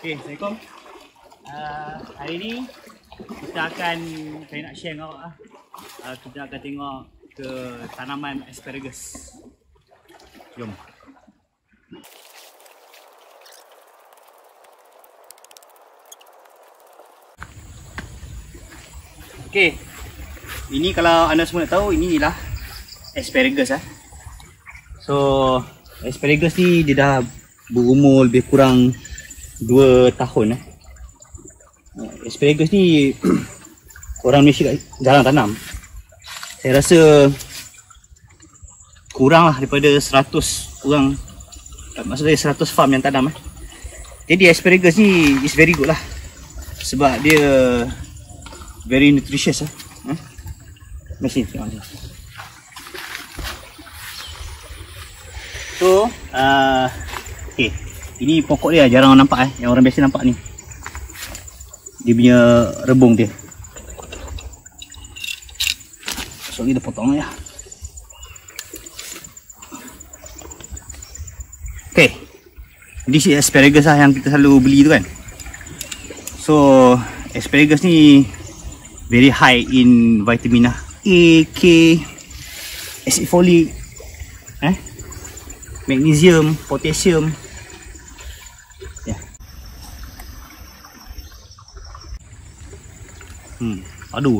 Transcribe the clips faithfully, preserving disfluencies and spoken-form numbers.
Okay, Assalamualaikum. Uh, hari ni kita akan, saya nak share dengan awak lah. Uh, kita akan tengok ke tanaman asparagus. Jom. Okay, ini kalau anda semua nak tahu, ini lah asparagus lah. So, asparagus ni dia dah berumur lebih kurang dua tahun eh. Asparagus ni orang Malaysia jarang tanam. Saya rasa kurang lah daripada seratus orang, maksudnya seratus farm yang tanam eh. Jadi asparagus ni is very good lah, sebab dia very nutritious lah eh. Mesin tengok ni. So uh, okay, ini pokok dia jarang orang nampak eh. Yang orang biasa nampak ni, dia punya rebung dia. So kita potong ya. Okay, this is asparagus lah yang kita selalu beli tu kan. So asparagus ni very high in vitamin lah, A, K, acid folic eh, magnesium, potassium. Ya. Hmm, aduh.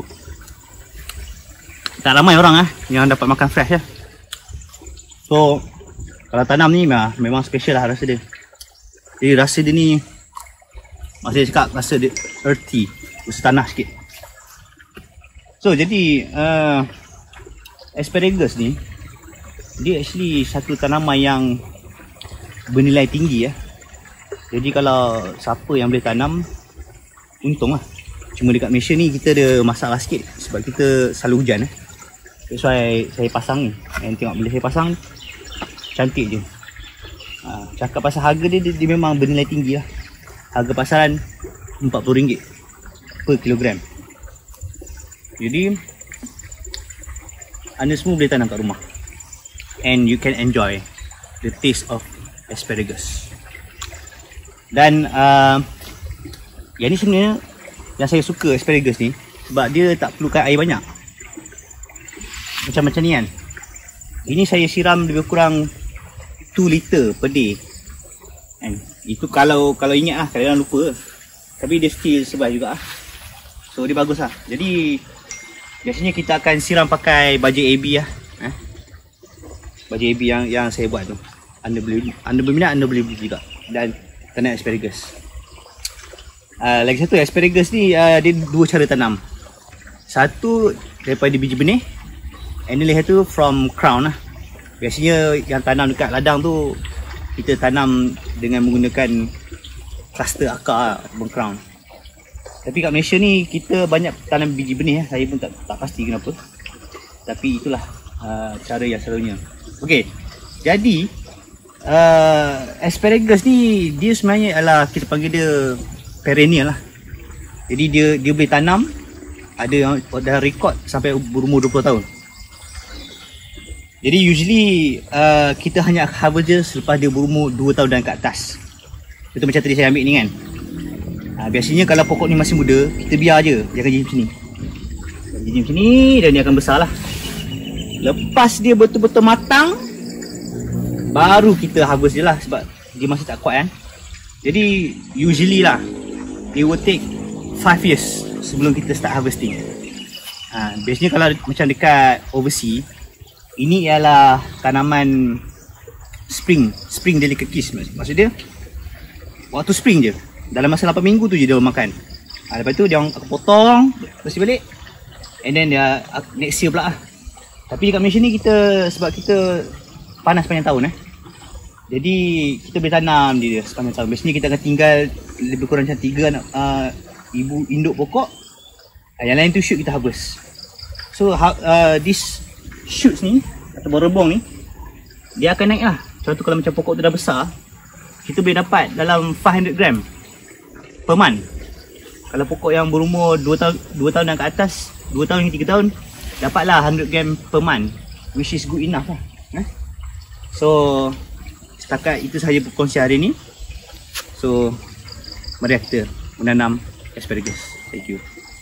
Tak ramai orang ah yang dapat makan fresh ya. So kalau tanam ni memang special lah rasa dia. Jadi rasa dia ni, maksudnya cakap rasa dia earthy, rasa tanah sikit. So jadi uh, asparagus ni dia actually satu tanaman yang bernilai tinggi ya. Jadi kalau siapa yang boleh tanam, untung lah. Cuma dekat Malaysia ni kita ada masalah sikit sebab kita selalu hujan eh. That's why saya pasang ni. And tengok bila saya pasang, cantik je. ha, Cakap pasal harga dia, dia, dia memang bernilai tinggi lah. Harga pasaran empat puluh ringgit per kilogram. Jadi anda semua boleh tanam kat rumah, and you can enjoy the taste of asparagus. Dan uh, yang ni sebenarnya yang saya suka asparagus ni, sebab dia tak perlukan air banyak. Macam-macam ni kan. Ini saya siram lebih kurang dua liter per day. And itu kalau kalau ingat lah, kadang-kadang lupa. Tapi dia still survive juga lah. So dia bagus lah. Jadi biasanya kita akan siram pakai baja A B lah eh? Baja A B yang yang saya buat tu. Anda boleh, anda berminat, anda boleh beli juga. Dan tanam asparagus. uh, Lagi satu, asparagus ni uh, dia dua cara tanam. Satu daripada biji benih, and then lagi satu from crown lah. Biasanya yang tanam dekat ladang tu, kita tanam dengan menggunakan cluster akar ataupun crown. Tapi kat Malaysia ni kita banyak tanam biji benih. Saya pun tak, tak pasti kenapa. Tapi itulah uh, cara yang selalunya. Okey, jadi uh, asparagus ni dia sebenarnya adalah, kita panggil dia perennial lah. Jadi dia dia boleh tanam, ada yang dah rekod sampai berumur dua puluh tahun. Jadi usually uh, kita hanya harvest je selepas dia berumur dua tahun dan ke atas. Itu macam tadi saya ambil ni kan. Ha, biasanya kalau pokok ni masih muda, kita biar je, dia akan jadi macam ni. Jadi macam ni dan dia akan besar lah. Lepas dia betul-betul matang, baru kita harvest je lah, sebab dia masih tak kuat kan. Jadi usually lah, it will take five years sebelum kita start harvesting. ha, Biasanya kalau macam dekat overseas, ini ialah tanaman spring, spring delicacies. Maksud dia waktu spring je, dalam masa lapan minggu tu je dia makan. ha, Lepas tu dia orang aku potong, bersih balik, and then dia next year pula lah. Tapi dekat Malaysia ni kita, sebab kita panas sepanjang tahun eh, jadi kita boleh tanam dia sepanjang tahun. Biasanya kita akan tinggal lebih kurang macam tiga uh, ibu induk pokok, uh, yang lain tu shoot kita harvest. So uh, this shoots ni ataupun rebung ni, dia akan naik lah. Contoh kalau macam pokok tu dah besar, kita boleh dapat dalam lima ratus gram per month. Kalau pokok yang berumur dua tahun, dua tahun dan ke atas, dua tahun hingga tiga tahun, dapatlah seratus gram per month, which is good enough lah eh? So setakat itu sahaja perkongsian hari ni. So mari kita menanam asparagus. Thank you.